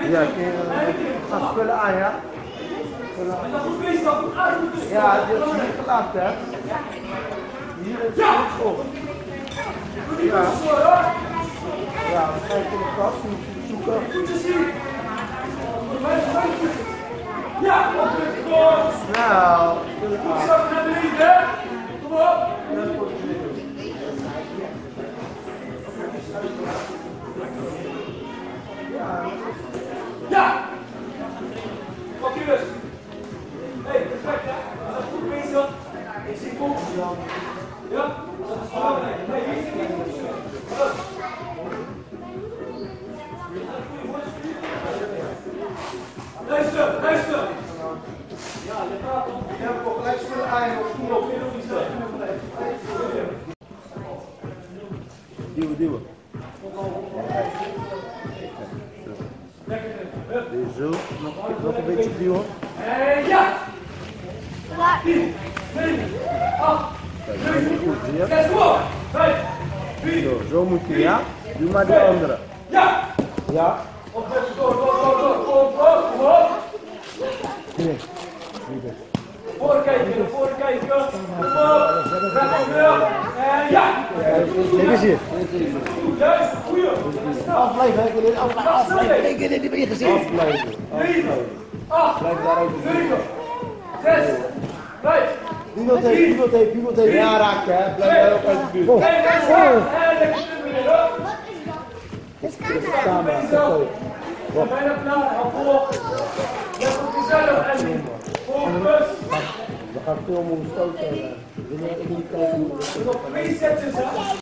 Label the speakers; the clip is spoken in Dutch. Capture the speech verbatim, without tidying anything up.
Speaker 1: Ja, kun je gaan spullen aan, ja? Spullen aan. Ja, dit is niet gelapt, hè? Hier is het op. Ja. Ja, we kijken in de kast, we moeten zoeken.
Speaker 2: Ja,
Speaker 1: Nou, spullen aan.
Speaker 2: zak naar beneden, kom op. Ja! Pak je rust. Hé, perfect hè? Dat is goed bezig. Ik zie focus dan. Ja? Dat is belangrijk. Nee, hier zit niet focus. Luister, luister. Ja, je praat op.
Speaker 1: Je hebt ook gelijk spullen aan, je schoen op. Duwen, duwen. Zo, nog, nog een beetje duwen.
Speaker 2: En ja! tien, negen, acht,
Speaker 1: Kijk, dat is goed, zie je?
Speaker 2: zes, vijf, vier,
Speaker 1: Zo, zo moet je, ja? Doe maar die andere.
Speaker 2: ja!
Speaker 1: Ja?
Speaker 2: Op, door, door, door, door, door, door, kom op!
Speaker 1: Nee. Niet
Speaker 2: Voorkijken, voorkijken, kom op! Recht op nul, en ja!
Speaker 1: Kijk eens hier.
Speaker 2: Juist, goeie!
Speaker 1: Afblijven, hè? Ik wil dit afblijven. Afblijven. Ik wil dit niet meer gezien. Afblijven.
Speaker 2: negen, acht,
Speaker 1: Blijf daaruit.
Speaker 2: zeven, zes, vijf,
Speaker 1: Pivotape, pivotape, pivotape. Ja, raken, hè? Blijf daar ook uit de buurt. Oh.
Speaker 2: kijk eens, en lekker terug weer, hoor!
Speaker 1: Dit is de camera.
Speaker 2: Bijna klaar, hou vol! Let op jezelf en focus!
Speaker 1: We gaan veel moeten stoten. We willen niet kijken.
Speaker 2: Nog twee setjes, hè?